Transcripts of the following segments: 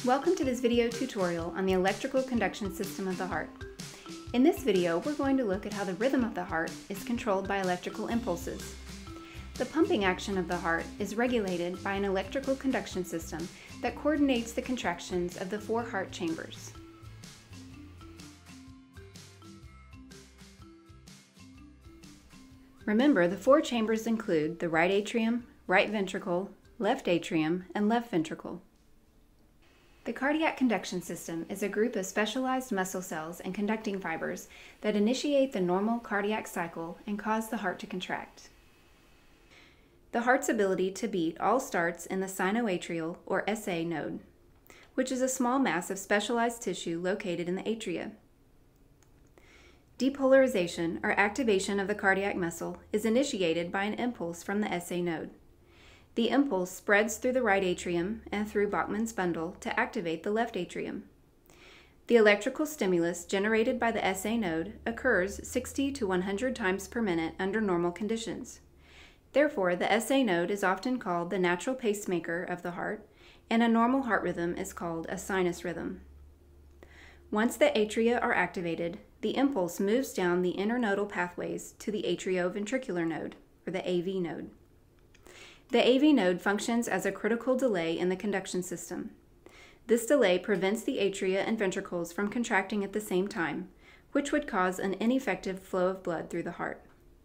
Welcome to this video tutorial on the electrical conduction system of the heart. In this video, we're going to look at how the rhythm of the heart is controlled by electrical impulses. The pumping action of the heart is regulated by an electrical conduction system that coordinates the contractions of the four heart chambers. Remember, the four chambers include the right atrium, right ventricle, left atrium, and left ventricle. The cardiac conduction system is a group of specialized muscle cells and conducting fibers that initiate the normal cardiac cycle and cause the heart to contract. The heart's ability to beat all starts in the sinoatrial or SA node, which is a small mass of specialized tissue located in the atria. Depolarization or activation of the cardiac muscle is initiated by an impulse from the SA node. The impulse spreads through the right atrium and through Bachmann's bundle to activate the left atrium. The electrical stimulus generated by the SA node occurs 60 to 100 times per minute under normal conditions. Therefore, the SA node is often called the natural pacemaker of the heart, and a normal heart rhythm is called a sinus rhythm. Once the atria are activated, the impulse moves down the internodal pathways to the atrioventricular node, or the AV node. The AV node functions as a critical delay in the conduction system. This delay prevents the atria and ventricles from contracting at the same time, which would cause an ineffective flow of blood through the heart.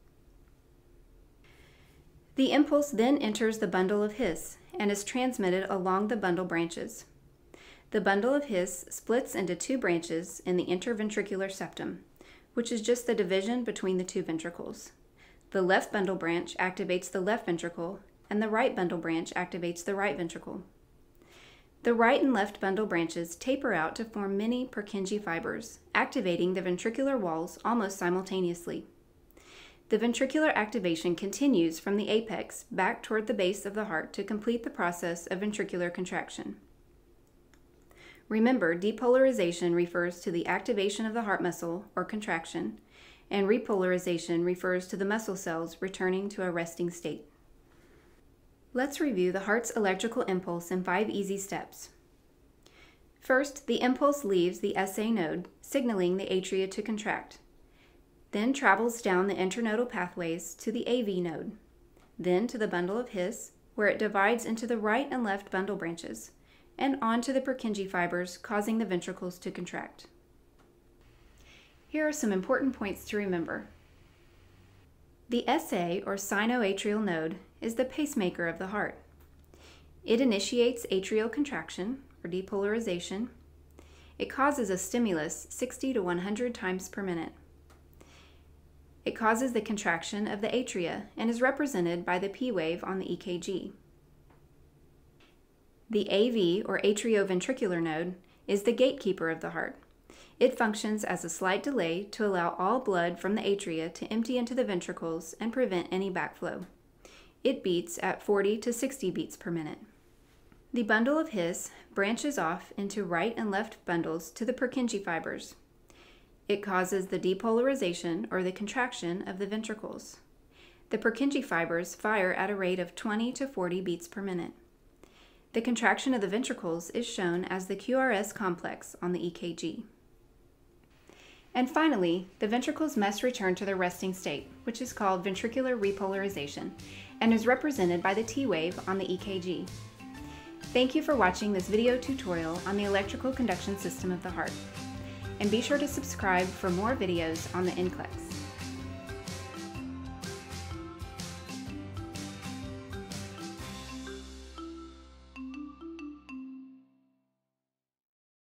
The impulse then enters the bundle of His and is transmitted along the bundle branches. The bundle of His splits into two branches in the interventricular septum, which is just the division between the two ventricles. The left bundle branch activates the left ventricle, and the right bundle branch activates the right ventricle. The right and left bundle branches taper out to form many Purkinje fibers, activating the ventricular walls almost simultaneously. The ventricular activation continues from the apex back toward the base of the heart to complete the process of ventricular contraction. Remember, depolarization refers to the activation of the heart muscle, or contraction, and repolarization refers to the muscle cells returning to a resting state. Let's review the heart's electrical impulse in 5 easy steps. First, the impulse leaves the SA node, signaling the atria to contract, then travels down the internodal pathways to the AV node, then to the bundle of His, where it divides into the right and left bundle branches, and on to the Purkinje fibers, causing the ventricles to contract. Here are some important points to remember. The SA, or sinoatrial node, is the pacemaker of the heart. It initiates atrial contraction, or depolarization. It causes a stimulus 60 to 100 times per minute. It causes the contraction of the atria and is represented by the P wave on the EKG. The AV, or atrioventricular node, is the gatekeeper of the heart. It functions as a slight delay to allow all blood from the atria to empty into the ventricles and prevent any backflow. It beats at 40 to 60 beats per minute. The bundle of His branches off into right and left bundles to the Purkinje fibers. It causes the depolarization, or the contraction, of the ventricles. The Purkinje fibers fire at a rate of 20 to 40 beats per minute. The contraction of the ventricles is shown as the QRS complex on the EKG. And finally, the ventricles must return to their resting state, which is called ventricular repolarization, and is represented by the T wave on the EKG. Thank you for watching this video tutorial on the electrical conduction system of the heart. And be sure to subscribe for more videos on the NCLEX.